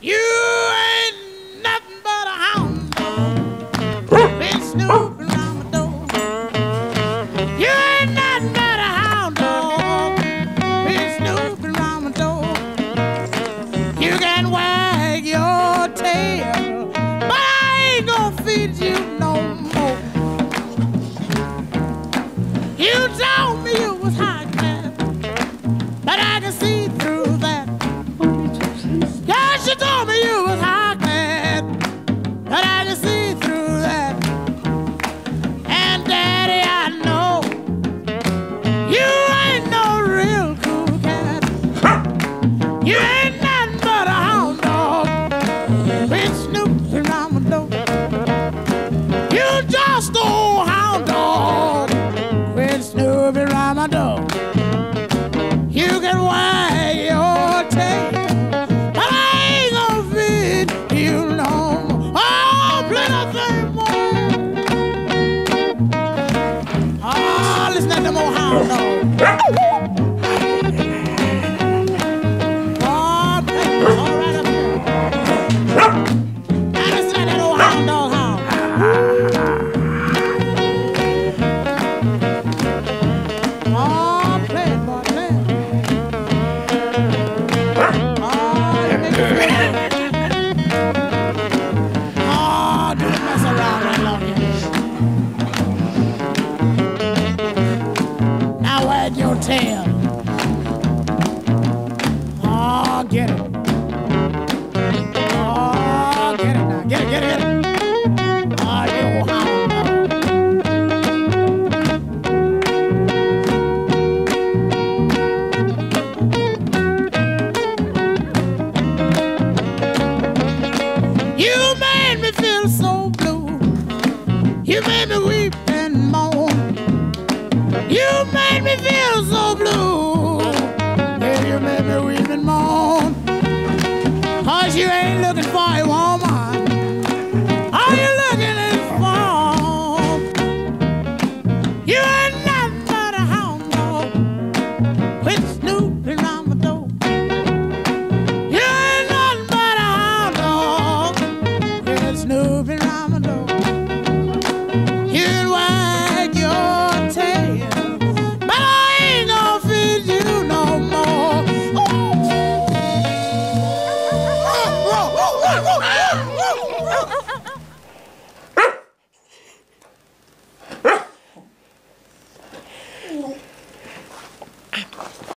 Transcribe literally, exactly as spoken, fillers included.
You ain't nothing but a hound dog. Been snooping around my door. You ain't nothing but a hound dog. Been snooping around my door. You can wag your tail, but I ain't gonna feed you no more. You told me you was high class, but I can see through that. Yes, you told me you was high class, but I can see through that. And Daddy, I know you ain't no real cool cat. You ain't nothing but a hound dog. Been snooping around my door. You just old hound dog. Been snooping around my door. You can wag your tail, but I ain't gonna feed you no more. Oh, play that thing more. Oh, listen to them old hound dog. Oh, play it all right up here. Now listen to that old hound dog hound. Oh, play it, boy, play it. Oh, you make it feel. Oh, do it mess around right along here. Now wag your tail. Oh, get it. Oh, get it now. Get it, get it, get it. Oh, you old hound dog. You made me feel so blue. You made me weep and moan. You made me feel so blue. Yeah, you made me weep and moan. Cause you ain't looking for a